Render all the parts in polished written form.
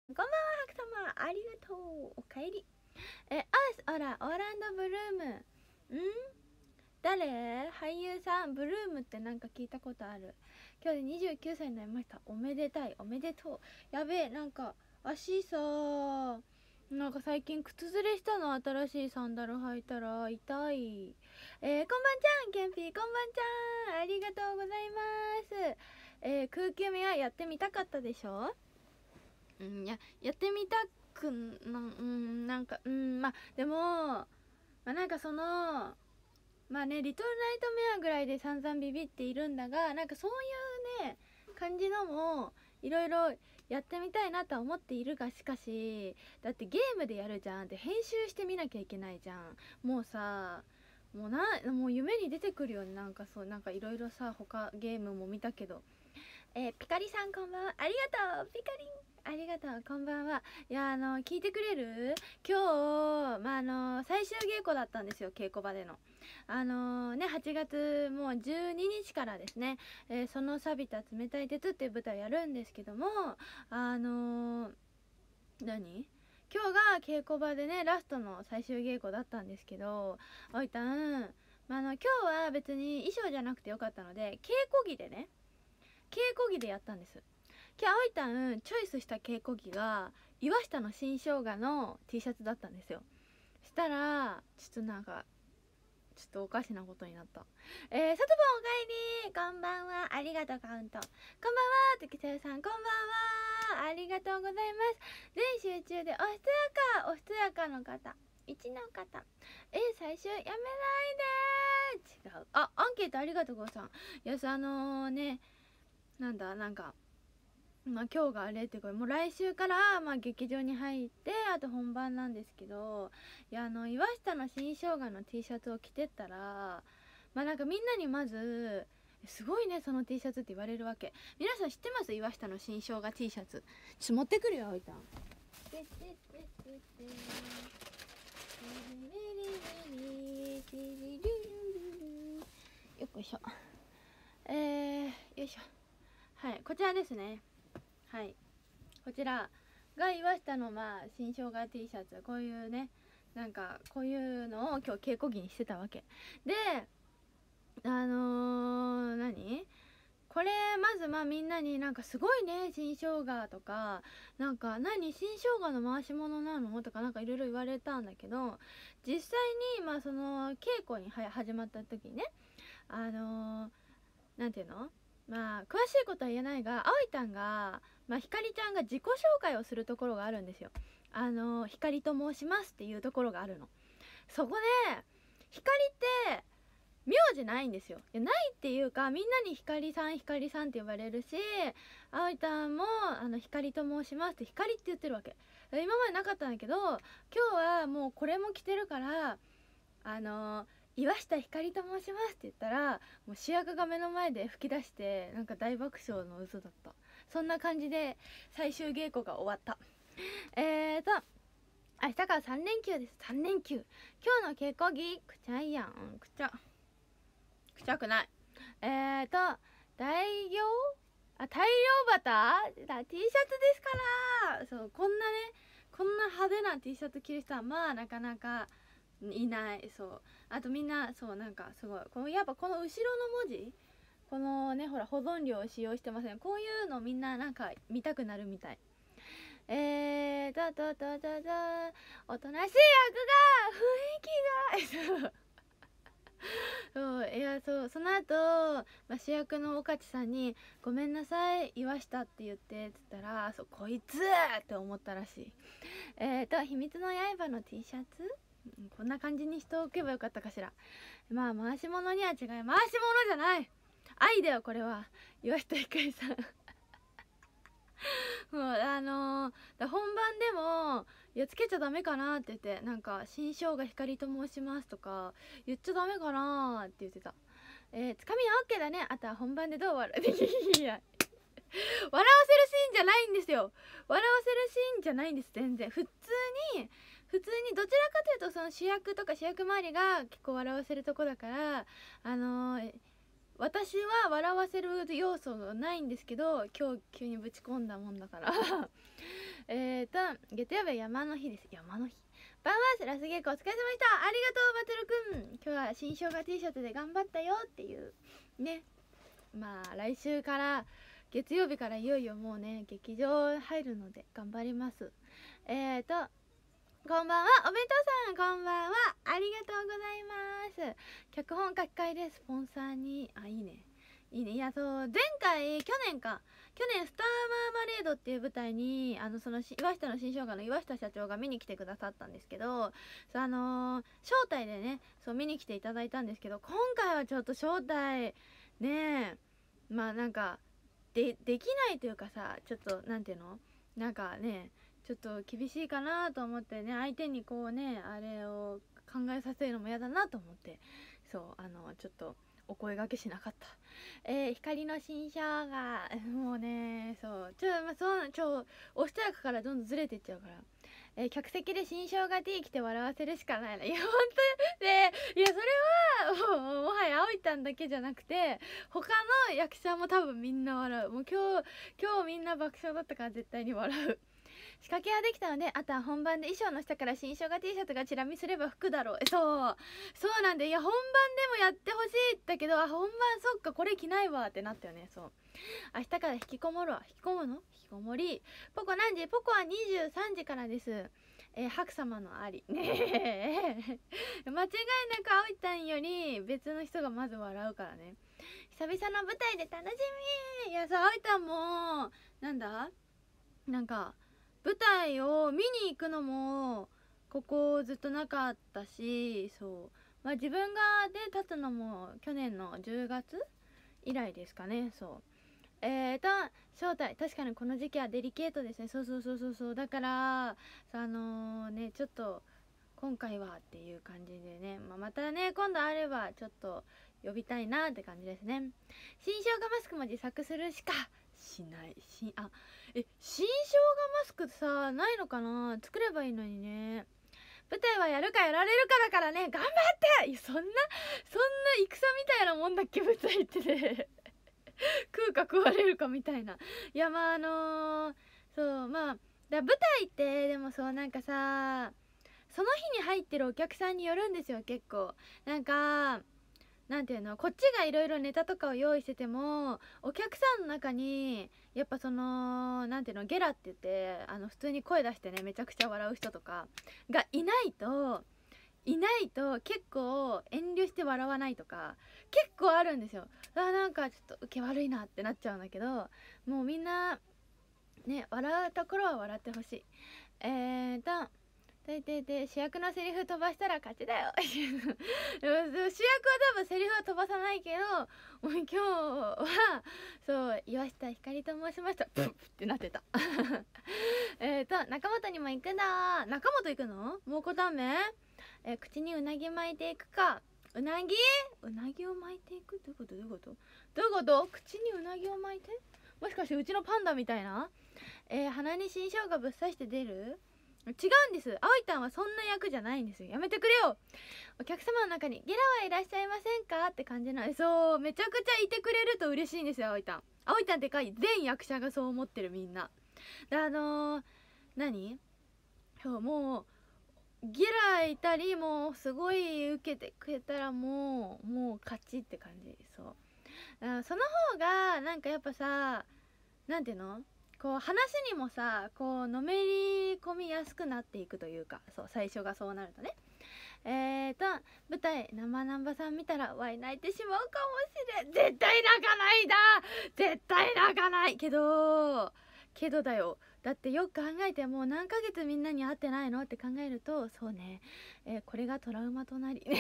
こんばんは、ハク様、ありがとう。おかえり。あら、オーランドブルーム。誰？俳優さん。ブルームってなんか聞いたことある。今日で29歳になりました。おめでたい。おめでとう。やべえ、なんか、足さ、なんか最近靴ずれしたの。新しいサンダル履いたら痛い。こんばんちゃん、ケンピー、こんばんちゃん。ありがとうございます。空気読みはやってみたかったでしょ？やってみたくなんかまあでもなんかそのまあね、リトルナイトメアぐらいで散々ビビっているんだが、なんかそういうね感じのもいろいろやってみたいなとは思っているが、しかしだってゲームでやるじゃんって、編集してみなきゃいけないじゃん。もうさ、もう夢に出てくるよね。なんかそう、なんかいろいろさ、他ゲームも見たけど、ピカリさんこんばんは。ありがとうピカリン、ありがとう、こんばんは。いや、聞いてくれる？今日、最終稽古だったんですよ、稽古場での。8月もう12日からですね、その錆びた冷たい鉄っていう舞台をやるんですけども、何今日が稽古場でね、ラストの最終稽古だったんですけど、おいたん、今日は別に衣装じゃなくてよかったので、稽古着でね、稽古着でやったんです。今日あおいたんチョイスした稽古着が岩下の新生姜の T シャツだったんですよ。したらちょっとおかしなことになった。さとぽんおかえり、こんばんは、ありがとうカウント、こんばんは、てきさゆさんこんばんは、ありがとうございます。全集中でおしとやかの方、1の方、最終やめないで違う。アンケートありがとうございます。よし、なんか今日があれっていうか、もう来週から劇場に入って、あと本番なんですけど、いや、岩下の新生姜の T シャツを着てったら、なんかみんなにまずすごいねその T シャツって言われるわけ。皆さん知ってます？岩下の新生姜 T シャツ。ちょっと持ってくるよ、おいたん。よっこいしょ。よいしょ。はい、こちらですね。はい、こちらが岩下の新生姜 T シャツ。こういうね、なんかこういうのを今日稽古着にしてたわけで、何これまずみんなになんかすごいね新生姜とか、なんか新生姜の回し物なのとか、なんかいろいろ言われたんだけど、実際にその稽古に始まった時にね、なんていうの、詳しいことは言えないが、あおいたんがひかりちゃんが自己紹介をするところがあるんですよ。ひかりと申しますっていうところがあるの。そこでひかりって名字ないんですよ。いや、ないっていうか、みんなにひかりさんひかりさんって呼ばれるし、あおいたんもひかりと申しますってひかりって言ってるわけ。今までなかったんだけど、今日はもうこれも着てるから、岩下ひかりと申しますって言ったら、もう主役が目の前で吹き出して、なんか大爆笑の嘘だった。そんな感じで最終稽古が終わった。明日から3連休です。3連休。今日の稽古着くちゃいやん。くちゃくない。大量大量バター T シャツですから。そう、こんな派手な T シャツ着る人はなかなかいない。そう、あとみんなそう、なんかすごいやっぱこの後ろの文字、このね、ほら保存料を使用してません。こういうのみんななんか見たくなるみたい。おとなしい役が雰囲気がそういや、そう、その後、主役の岡地さんに「ごめんなさい岩下って言って」っつったら、そう、こいつって思ったらしい。秘密の刃の T シャツ、こんな感じにしておけばよかったかしら。回し物には違い、回し物じゃない愛だよこれは。岩下ひかりさんもう本番でも「いやつけちゃダメかな」って言って、なんか「新生姜ひかりと申します」とか言っちゃダメかなって言ってた。つかみは OK だね、あとは本番でどう笑ういや、笑わせるシーンじゃないんですよ。笑わせるシーンじゃないんです。全然普通にどちらかというとその主役とか主役周りが結構笑わせるとこだから、私は笑わせる要素がないんですけど、今日急にぶち込んだもんだから月曜日は山の日です。山の日。バンバースラス稽古お疲れ様でした。ありがとうバトルくん。今日は新生姜 T シャツで頑張ったよっていうね。まあ来週から月曜日からいよいよもうね劇場入るので頑張ります。こんばんはお弁当さん、こんばんは、ありがとうございます。脚本書き換えでスポンサーにいいねいいね。いやそう前回去年スターマーマレードっていう舞台にその岩下の新生姜の岩下社長が見に来てくださったんですけど、そう招待でねそう見に来ていただいたんですけど、今回はちょっと招待ねまあなんかできないというかさ、ちょっとなんていうのなんかねちょっと厳しいかなと思ってね、相手にこうねあれを考えさせるのも嫌だなと思って、そうちょっとお声掛けしなかった。光の新生姜もうねそうおしとやかからどんどんずれていっちゃうから、客席で新生姜 T 来て笑わせるしかないな。いや本当で、いやそれはもはや葵たんだけじゃなくて他の役者も多分みんな笑う。もう今日みんな爆笑だったから絶対に笑う。仕掛けはできたので、あとは本番で衣装の下から新生姜 T シャツがチラ見すれば服だろう。そうなんで、いや本番でもやってほしいだけど、本番そっかこれ着ないわってなったよね。そう明日から引きこもるわ。引きこむの引きこもり。ポコ何時？ポコは23時からです。白様のありねえ間違いなく葵たんより別の人がまず笑うからね。久々の舞台で楽しみ。いやさ葵たんもなんか舞台を見に行くのもここずっとなかったし、まあ自分がで立つのも去年の10月以来ですかね。招待確かにこの時期はデリケートですね。そうだからねちょっと今回はっていう感じでね、またね今度あればちょっと呼びたいなって感じですね。新生姜マスクも自作するしかしない新生姜マスクさないのかな。作ればいいのにね。舞台はやるかやられるかだからね頑張って。いやそんな戦みたいなもんだっけ舞台ってね食うか食われるかみたいな。いやまあそうまあ舞台ってでもそうなんかさその日に入ってるお客さんによるんですよ。結構なんかなんていうのこっちがいろいろネタとかを用意しててもお客さんの中にやっぱなんていうのゲラって言って普通に声出してねめちゃくちゃ笑う人とかがいないと結構遠慮して笑わないとか結構あるんですよ。なんかちょっと受け悪いなってなっちゃうんだけど、もうみんなね笑うところは笑ってほしい。で主役のセリフ飛ばしたら勝ちだよ主役は多分セリフは飛ばさないけど、もう今日はそう岩下ひかりと申しましたプッってなってた中本にも行くんだ。中本行くの？蒙古タンメン？口にうなぎ巻いていくか。うなぎを巻いていく？どういうこと口にうなぎを巻いて？もしかしてうちのパンダみたいな？鼻に新生姜ぶっ刺して出る？違うんです。葵たんはそんな役じゃないんですよ。やめてくれよ。お客様の中にゲラはいらっしゃいませんかって感じの。そうめちゃくちゃいてくれると嬉しいんですよ。葵たんってかい全役者がそう思ってるみんなで何そうもうゲラいたりもうすごい受けてくれたらもう勝ちって感じ。その方がなんかやっぱさなんていうのこう話にもさこうのめり込みやすくなっていくというか、そう最初がそうなるとね。舞台生ナンバさん見たらワイ泣いてしまうかもしれん。絶対泣かないだ。絶対泣かないけどだよ。だってよく考えてもう何ヶ月みんなに会ってないのって考えるとそうね、これがトラウマとなり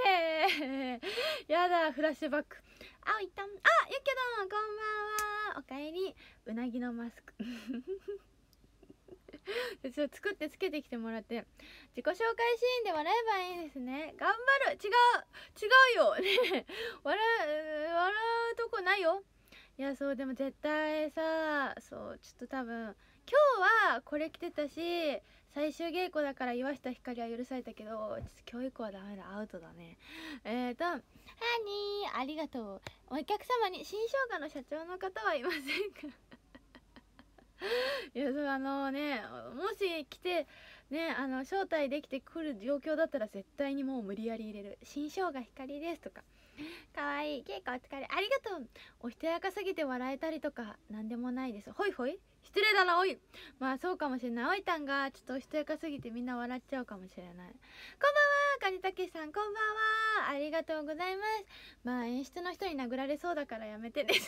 やだフラッシュバック。ゆきどんこんばんは。おかえり。うなぎのマスクちょっと作ってつけてきてもらって自己紹介シーンで笑えばいいですね。頑張る。違うよね笑うとこないよ。いやそうでも絶対さそうちょっと多分今日はこれ着てたし最終稽古だから岩下ひかりは許されたけどちょっと今日以降はダメだアウトだね。ハニーありがとう。お客様に新生姜の社長の方はいませんかいや、そうね、もし来てね、招待できてくる状況だったら絶対にもう無理やり入れる。新生姜光ですとか、かわいい、稽古お疲れありがとう。おしとやかすぎて笑えたりとかなんでもないです。ほいほい、失礼だなおい。まあそうかもしれない。おいたんがちょっとおしとやかすぎてみんな笑っちゃうかもしれない。こんばんは、かにたけしさん、こんばんは、ありがとうございます。まあ演出の人に殴られそうだからやめてね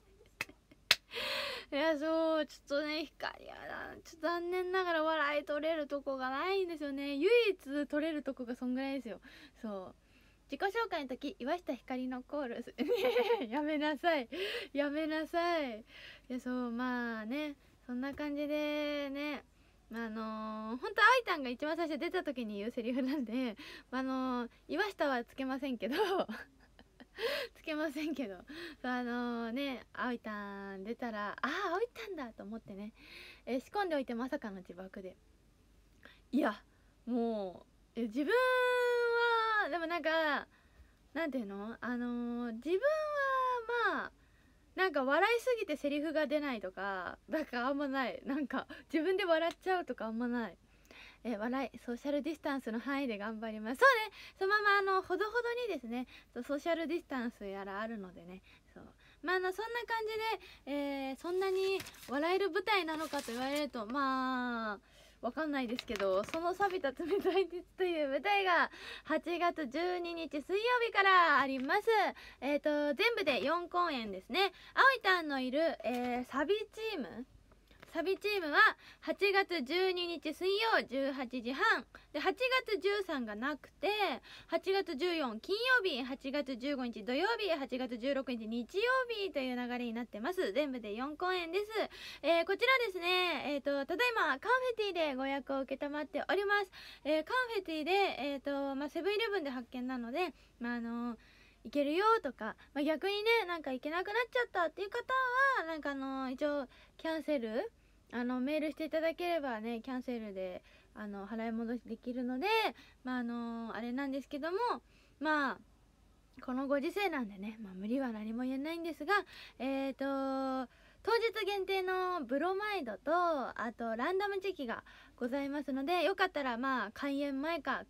いや、そう、ちょっとね、光はちょっと残念ながら笑い取れるとこがないんですよね。唯一取れるとこがそんぐらいですよ。そう、自己紹介の時、岩下ひかりのコールやめなさい、やめなさい。いや、そう、まあね、そんな感じでね、本当あいたんが一番最初出た時に言うセリフなんで、岩下はつけませんけどつけませんけど、ね、あいたん出たら、あいたんだと思ってね、仕込んでおいてまさかの自爆で、いや、もう自分はでもなんか、なんていうの、自分はまあなんか笑いすぎてセリフが出ないとかだからあんまない。なんか自分で笑っちゃうとかあんまない。笑いソーシャルディスタンスの範囲で頑張ります。そうね、そのままほどほどにですね、ソーシャルディスタンスやらあるのでね、そう、まあそんな感じで、そんなに笑える舞台なのかと言われると、まあわかんないですけど、その錆びた冷たい鉄という舞台が8月12日水曜日からあります。全部で4公演ですね。あおいたんのいる、サビチームは8月12日水曜18時半で、8月13がなくて、8月14金曜日、8月15日土曜日、8月16日日曜日という流れになってます。全部で4公演です。こちらですね、ただいまカンフェティでご予約を承っております。カンフェティでセブンイレブンで発見なので、行けるよとか、逆にね、なんか行けなくなっちゃったっていう方はなんか一応キャンセルメールしていただければね、キャンセルで払い戻しできるので、あれなんですけども、このご時世なんでね、無理は何も言えないんですが、当日限定のブロマイドと、あとランダムチェキがございますので、よかったら開演前か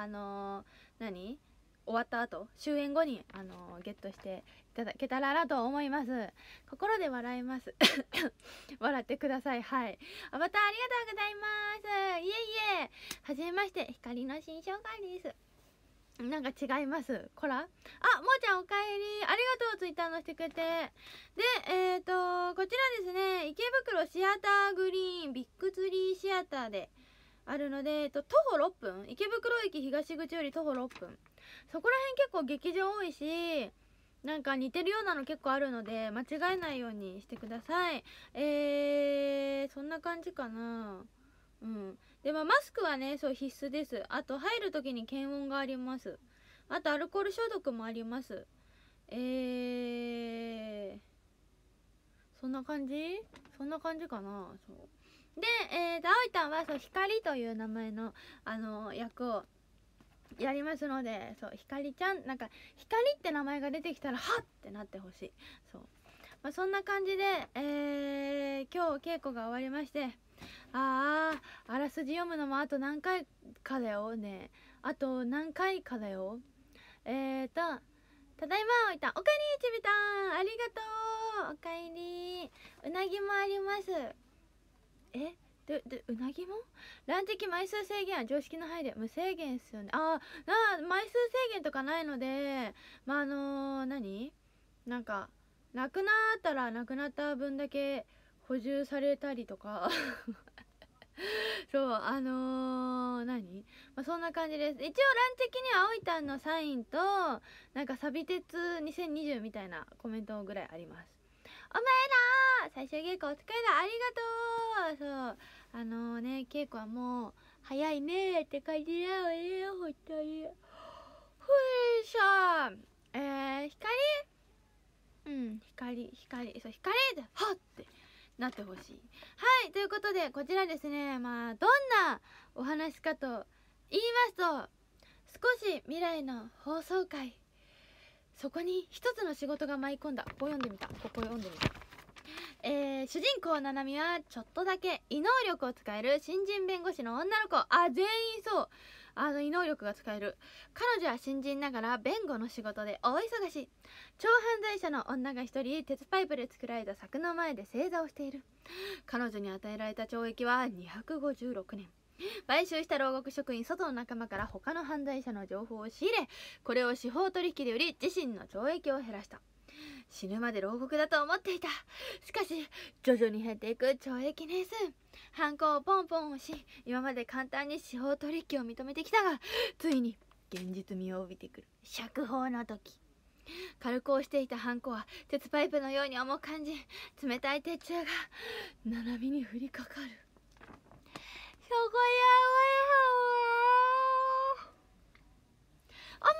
終わった後、終演後にゲットしていただけたらなと思います。心で笑います笑ってください。はい、またありがとうございます。いえいえ、はじめまして、光の新生姜です。なんか違います。こら、もーちゃんおかえり、ありがとう、ツイッターのしてくれて。で、こちらですね、池袋シアターグリーンビッグツリーシアターであるので、徒歩6分、池袋駅東口より徒歩6分、そこら辺結構劇場多いし、なんか似てるようなの結構あるので、間違えないようにしてください。そんな感じかな。でマスクはね、そう必須です。あと入る時に検温があります。あとアルコール消毒もあります。そんな感じかな。そうで、あおいたんは光という名前の役をやりますので、そう、ひかりちゃん、なんか光って名前が出てきたらはっってなってほしい。そう、そんな感じで、今日稽古が終わりまして、あらすじ読むのもあと何回かだよね。あと何回かだよ。ただいまおいた、おかえりちびたん、ありがとう、おかえり。うなぎもあります。うなぎも乱敵枚数制限は常識の範囲で無制限っすよね。枚数制限とかないので、なんかなくなったらなくなった分だけ補充されたりとかそう、そんな感じです。一応乱敵にはあおいたんのサインと、なんかサビ鉄2020みたいなコメントぐらいあります。お前ら最終稽古お疲れだ、ありがとう。そうね、稽古はもう早いねって感じだよね、ほんとに。ほいしょ。光そう、光ではっってなってほしい。はい、ということでこちらですね、どんなお話かと言いますと、少し未来の放送回、そこに一つの仕事が舞い込んだ。ここ読んでみた。 主人公ななみはちょっとだけ異能力を使える新人弁護士の女の子。全員そう、異能力が使える。彼女は新人ながら弁護の仕事で大忙し。超犯罪者の女が一人鉄パイプで作られた柵の前で正座をしている。彼女に与えられた懲役は256年。買収した牢獄職員外の仲間から他の犯罪者の情報を仕入れ、これを司法取引で売り自身の懲役を減らした。死ぬまで牢獄だと思っていた。しかし徐々に減っていく懲役年数。犯行をポンポン押し、今まで簡単に司法取引を認めてきたが、ついに現実味を帯びてくる釈放の時。軽く押していたハンコは鉄パイプのように重く感じ、冷たい鉄柱がななみに降りかかる。そこやお前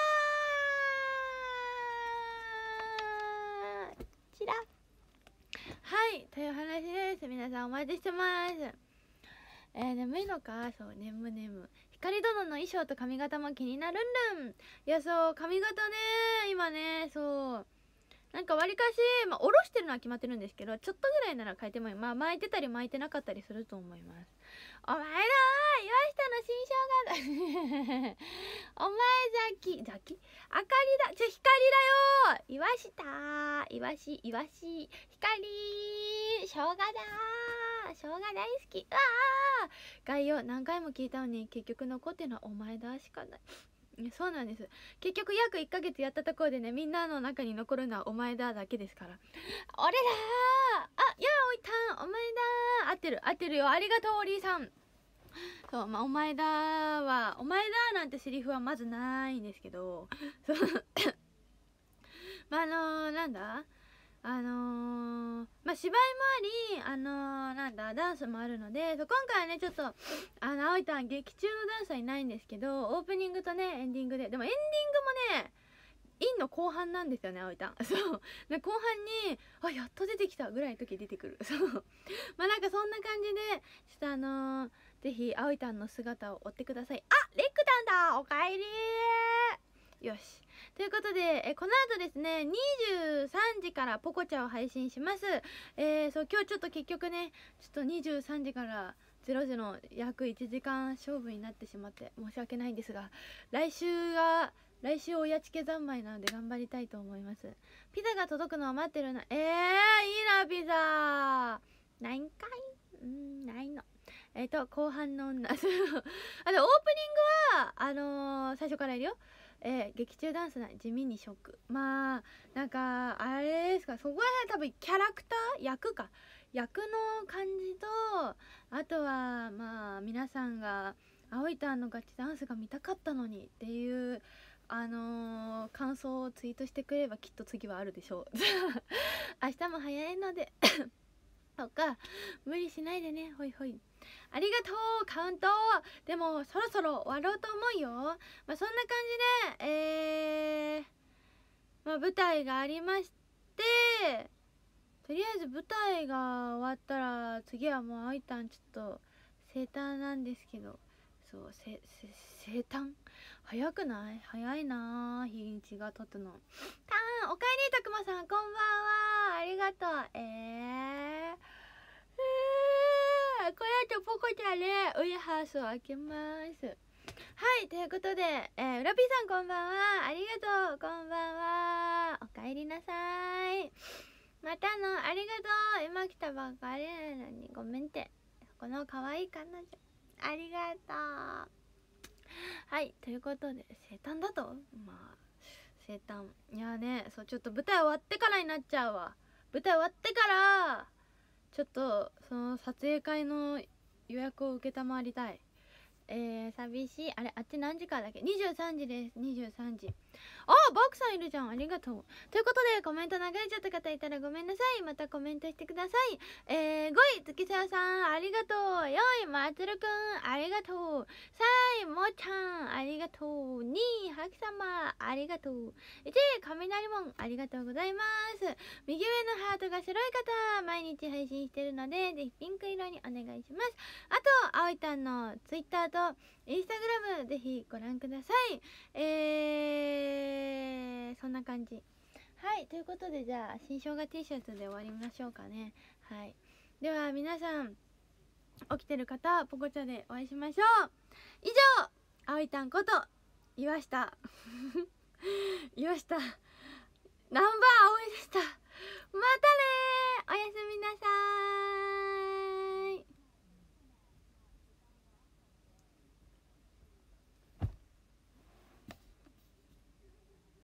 らちら。はいという話です。皆さんお待ちしてます。眠いのか。そう、眠光殿の衣装と髪型も気になるんるん。いや、そう髪型ね、今ね、そうなんかわりかし下ろしてるのは決まってるんですけど、ちょっとぐらいなら変えてもいい。巻いてたり巻いてなかったりすると思います。お前ら岩下の新生姜お前ザキあかりだ、光だよ。岩下光生姜だ。生姜大好き。概要何回も聞いたのに結局残ってるのはお前だしかない。そうなんです。結局約1ヶ月やったところでね、みんなの中に残るのはお前だだけですから。俺だー。いやおいたん、お前だー。合ってるよ。ありがとうおりーさん。そう、お前だーは、お前だーなんてセリフはまずないんですけど、そうなんだ芝居もあり、ダンスもあるので、今回はねちょっとあおいたん劇中のダンスはいないんですけど、オープニングとねエンディングで、でもエンディングもねインの後半なんですよね、あおいたん。そうで、後半にやっと出てきたぐらいの時出てくる。そうなんかそんな感じでちょっとぜひあおいたんの姿を追ってください。レックタンだ、おかえりー。よし、ということで、この後ですね23時からポコチャを配信します。そう今日ちょっと結局ねちょっと23時から00の約1時間勝負になってしまって申し訳ないんですが、来週おやちけ三昧なので頑張りたいと思います。ピザが届くのを待ってるな。いいなピザ。ないんかい。ないの。後半の女オープニングは最初からいるよ。劇中ダンスな地味にショック。なんかあれですか、そこら辺多分キャラクター役の感じと、あとは皆さんがあおいたんのガチダンスが見たかったのにっていう感想をツイートしてくれればきっと次はあるでしょう。明日も早いのでとか無理しないでね。ほいほい。ありがとうカウント。でもそろそろ終わろうと思うよ。そんな感じで舞台がありまして、とりあえず舞台が終わったら次はもうあいたんちょっと生誕なんですけど、そう生誕早くない？早いな日にちが経つの。おかえりたくまさん、こんばんは。ありがとう。これとポコちゃんでウイハースを開けます。はい、ということで、うらぴさんこんばんは。ありがとう。こんばんは。おかえりなさい。またのありがとう。今来たばっかりなのにごめんって。この可愛い彼女ありがとう。はい、ということで生誕だと生誕いやね、そうちょっと舞台終わってからになっちゃうわ。舞台終わってからちょっとその撮影会の予約を承りたい。寂しい。あっち何時からだっけ。23時です。23時。バクさんいるじゃん。ありがとう。ということでコメント流れちゃった方いたらごめんなさい。またコメントしてください。5位月沢さんありがとう。4位まつるくんありがとう。3位もちゃんありがとう。2位はきさまありがとう。1位雷門ありがとうございます。右上のハートが白い方毎日配信してるのでぜひピンク色にお願いします。あとあおいたんのツイッターとインスタグラムぜひご覧ください。そんな感じ。 はい、ということでじゃあ新生姜 T シャツで終わりましょうかね。はい、では皆さん起きてる方ポコチャでお会いしましょう。以上、あおいたんこと岩下岩下ナンバーあおいでした。またねー。